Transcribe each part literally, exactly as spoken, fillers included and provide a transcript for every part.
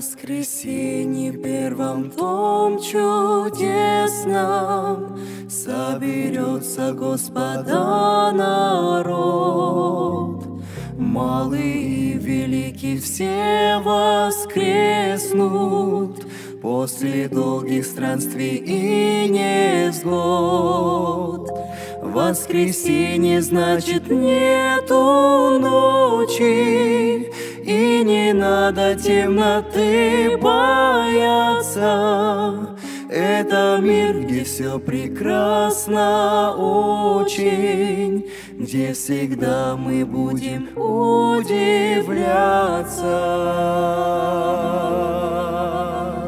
воскресенье первом том чудесном соберется Господа народ. Малый и великий все воскреснут после долгих странствий и невзгод. Воскресенье значит нету ночи, и не надо темноты бояться. Это мир, где все прекрасно очень, где всегда мы будем удивляться.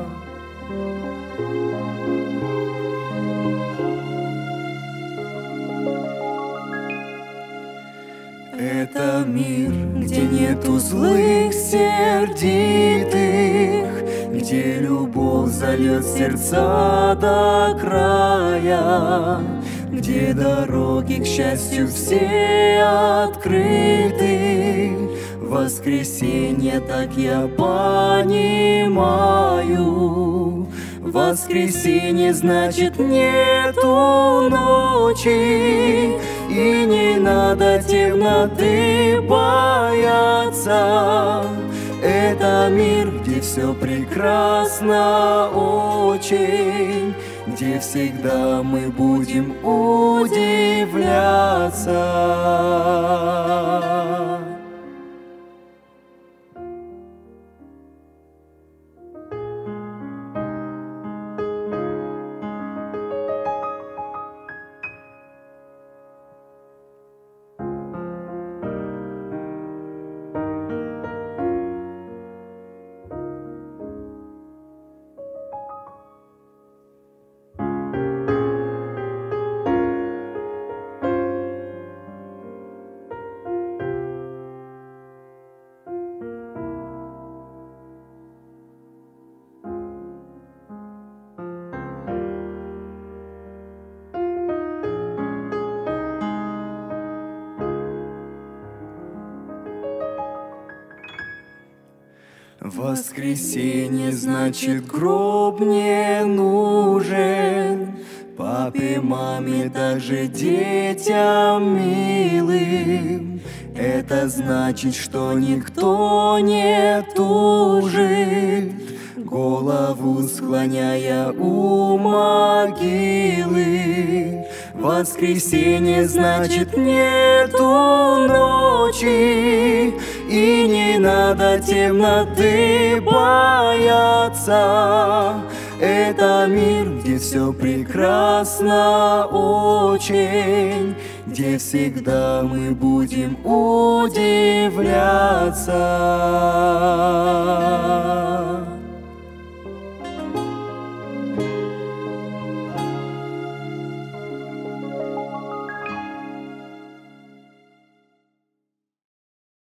Это мир, где нету злых, сердитых, где любовь зальет сердца до края, где дороги к счастью все открыты. Воскресенье, так я понимаю, воскресенье значит нету ночи, и не надо темноты бояться. Это мир, где все прекрасно очень, где всегда мы будем удивляться. Воскресенье значит гроб не нужен папе, маме, даже детям милым. Это значит, что никто не тужит, голову склоняя у могилы. Воскресенье значит нету ночи, и не надо темноты бояться. Это мир, где все прекрасно очень, где всегда мы будем удивляться.